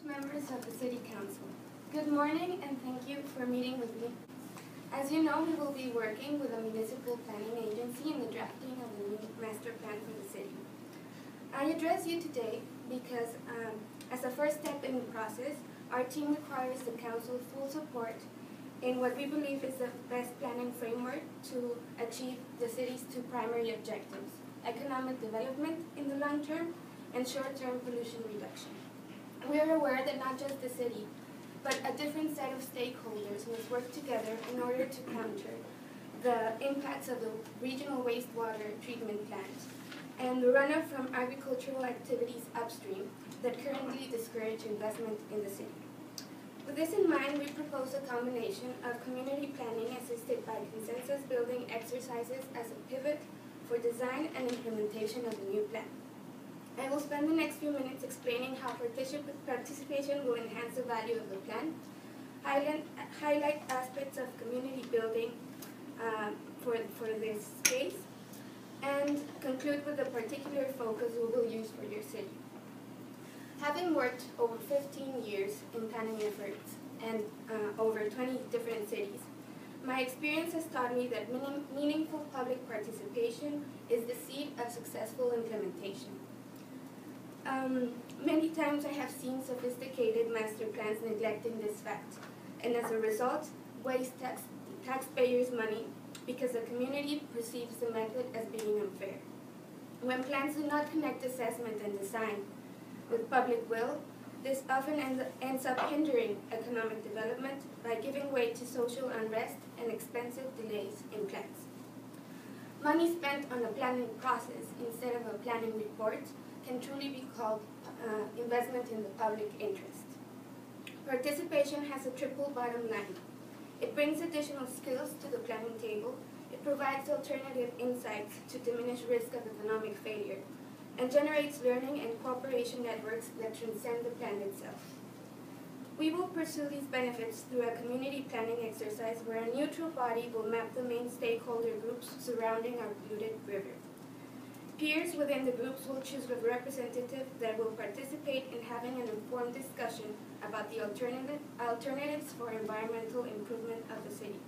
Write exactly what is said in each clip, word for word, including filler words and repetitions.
Members of the City Council. Good morning and thank you for meeting with me. As you know, we will be working with a municipal planning agency in the drafting of the new master plan for the city. I address you today because um, as a first step in the process, our team requires the Council's full support in what we believe is the best planning framework to achieve the city's two primary objectives: economic development in the long term and short-term pollution reduction. We are aware that not just the city, but a different set of stakeholders must work together in order to counter the impacts of the regional wastewater treatment plant and the runoff from agricultural activities upstream that currently discourage investment in the city. With this in mind, we propose a combination of community planning assisted by consensus building exercises as a pivot for design and implementation of the new plan. I will spend the next few minutes explaining how particip participation will enhance the value of the plan, highlight, highlight aspects of community building uh, for, for this case, and conclude with the particular focus we will use for your city. Having worked over fifteen years in planning efforts and uh, over twenty different cities, my experience has taught me that meaning, meaningful public participation is the seed of successful implementation. Um, many times I have seen sophisticated master plans neglecting this fact, and as a result, waste tax, taxpayers' money because the community perceives the method as being unfair. When plans do not connect assessment and design with public will, this often ends, ends up hindering economic development by giving way to social unrest and expensive delays in plans. Money spent on a planning process instead of a planning report can truly be called uh, investment in the public interest. Participation has a triple bottom line. It brings additional skills to the planning table, it provides alternative insights to diminish risk of economic failure, and generates learning and cooperation networks that transcend the plan itself. We will pursue these benefits through a community planning exercise where a neutral body will map the main stakeholder groups surrounding our polluted river. Peers within the groups will choose a representative that will participate in having an informed discussion about the alternative, alternatives for environmental improvement of the city.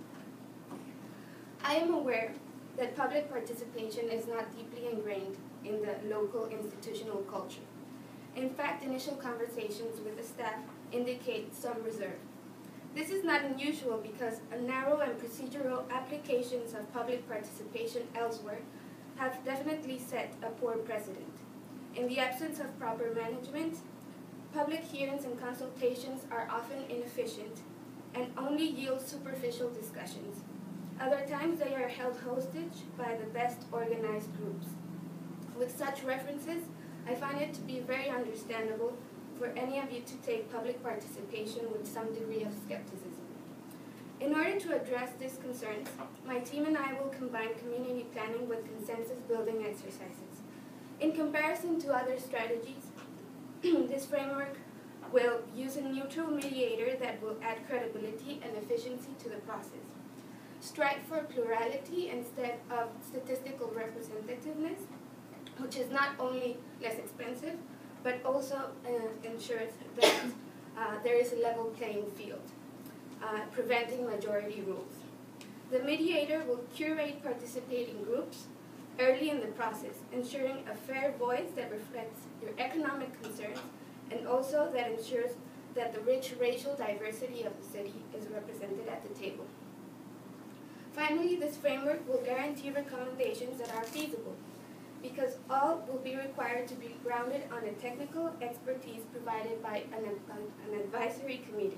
I am aware that public participation is not deeply ingrained in the local institutional culture. In fact, initial conversations with the staff indicate some reserve. This is not unusual because a narrow and procedural applications of public participation elsewhere have definitely set a poor precedent. In the absence of proper management, public hearings and consultations are often inefficient and only yield superficial discussions. Other times they are held hostage by the best organized groups. With such references, I find it to be very understandable for any of you to take public participation with some degree of skepticism. In order to address these concerns, my team and I will combine community planning with consensus building exercises. In comparison to other strategies, this framework will use a neutral mediator that will add credibility and efficiency to the process. Strive for plurality instead of statistical representativeness, which is not only less expensive, but also uh, ensures that uh, there is a level playing field. Uh, preventing majority rules. The mediator will curate participating groups early in the process, ensuring a fair voice that reflects your economic concerns and also that ensures that the rich racial diversity of the city is represented at the table. Finally, this framework will guarantee recommendations that are feasible, because all will be required to be grounded on a technical expertise provided by an, an advisory committee.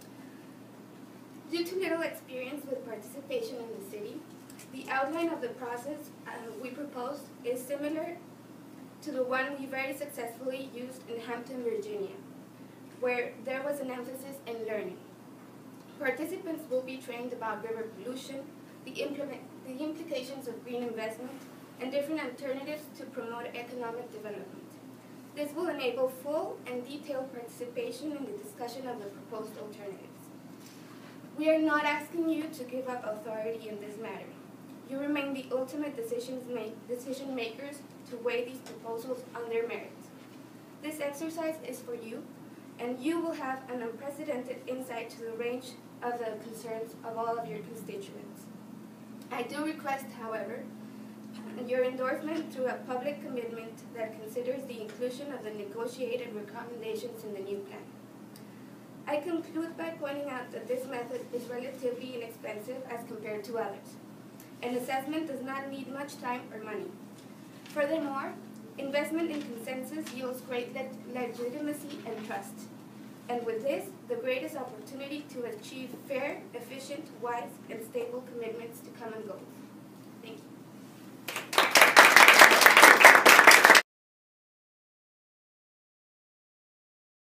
Due to little experience with participation in the city, the outline of the process uh, we proposed is similar to the one we very successfully used in Hampton, Virginia, where there was an emphasis in learning. Participants will be trained about river pollution, the, implement, the implications of green investment, and different alternatives to promote economic development. This will enable full and detailed participation in the discussion of the proposed alternatives. We are not asking you to give up authority in this matter. You remain the ultimate decisions make, decision makers to weigh these proposals on their merits. This exercise is for you, and you will have an unprecedented insight to the range of the concerns of all of your constituents. I do request, however, your endorsement through a public commitment that considers the inclusion of the negotiated recommendations in the new plan. I conclude by pointing out that this method is relatively inexpensive as compared to others. An assessment does not need much time or money. Furthermore, investment in consensus yields great le legitimacy and trust. And with this, the greatest opportunity to achieve fair, efficient, wise, and stable commitments to common goals.